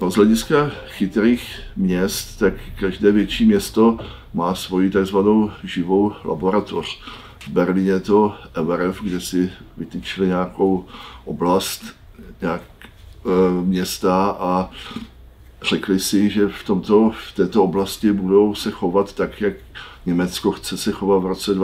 Z hlediska chytrých měst, tak každé větší město má svoji takzvanou živou laboratoř. V Berlíně je to EVRF, kde si vytyčili nějakou oblast, města a řekli si, že v této oblasti budou se chovat tak, jak Německo chce se chovat v roce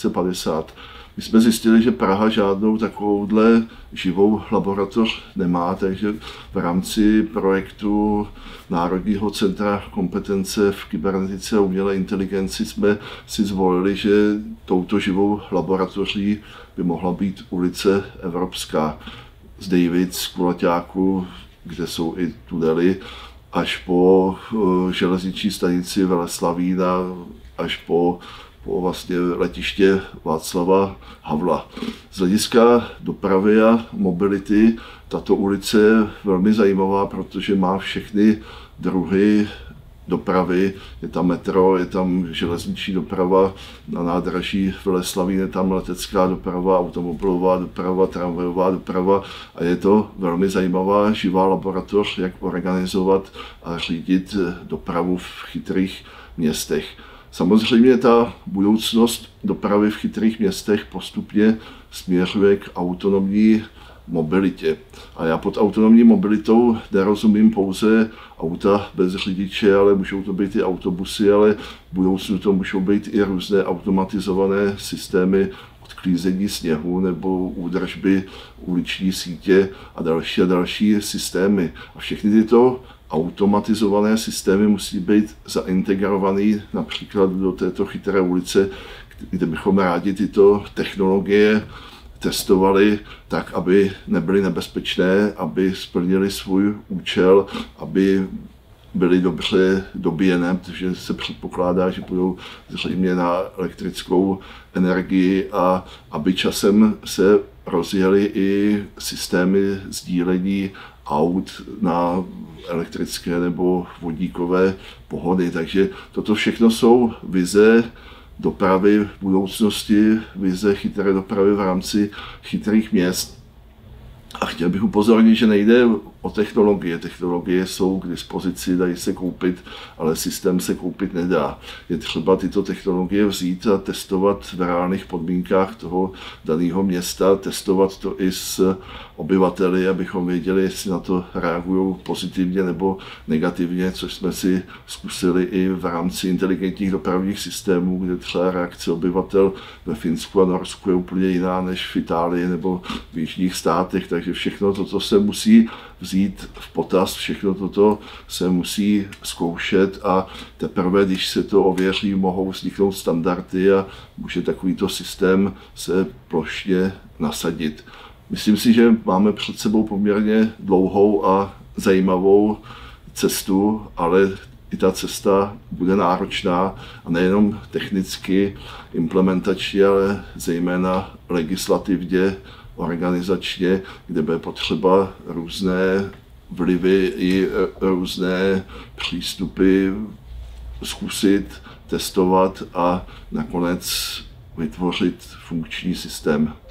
2050. My jsme zjistili, že Praha žádnou takovouhle živou laboratoř nemá, takže v rámci projektu Národního centra kompetence v kybernetice a umělé inteligenci jsme si zvolili, že touto živou laboratoří by mohla být ulice Evropská. Z Davids, Kulaťáku, kde jsou i tunely, až po železniční stanici Veleslavína, až po vlastně letiště Václava Havla. Z hlediska dopravy a mobility tato ulice je velmi zajímavá, protože má všechny druhy dopravy. Je tam metro, je tam železniční doprava, na nádraží Veleslavín je tam letecká doprava, automobilová doprava, tramvajová doprava a je to velmi zajímavá živá laboratoř, jak organizovat a řídit dopravu v chytrých městech. Samozřejmě ta budoucnost dopravy v chytrých městech postupně směřuje k autonomní mobilitě. A já pod autonomní mobilitou nerozumím pouze auta bez řidiče, ale můžou to být i autobusy, ale v budoucnu to můžou být i různé automatizované systémy odklízení sněhu nebo údržby uliční sítě a další systémy. A všechny tyto automatizované systémy musí být zaintegrované například do této chytré ulice, kde bychom rádi tyto technologie testovali tak, aby nebyly nebezpečné, aby splnily svůj účel, aby byly dobře dobíjené, protože se předpokládá, že budou zřejmě na elektrickou energii a aby časem se rozjeli i systémy sdílení aut na elektrické nebo vodíkové pohony. Takže toto všechno jsou vize dopravy v budoucnosti, vize chytré dopravy v rámci chytrých měst. A chtěl bych upozornit, že nejde o technologie. Technologie jsou k dispozici, dají se koupit, ale systém se koupit nedá. Je třeba tyto technologie vzít a testovat v reálných podmínkách toho daného města, testovat to i s obyvateli, abychom věděli, jestli na to reagují pozitivně nebo negativně, což jsme si zkusili i v rámci inteligentních dopravních systémů, kde třeba reakce obyvatel ve Finsku a Norsku je úplně jiná než v Itálii nebo v jižních státech, takže všechno toto se musí vzít v potaz, všechno toto se musí zkoušet a teprve, když se to ověří, mohou vzniknout standardy a může takovýto systém se plošně nasadit. Myslím si, že máme před sebou poměrně dlouhou a zajímavou cestu, ale i ta cesta bude náročná a nejenom technicky, implementačně, ale zejména legislativně, organizačně, kde bude potřeba různé vlivy i různé přístupy zkusit, testovat a nakonec vytvořit funkční systém.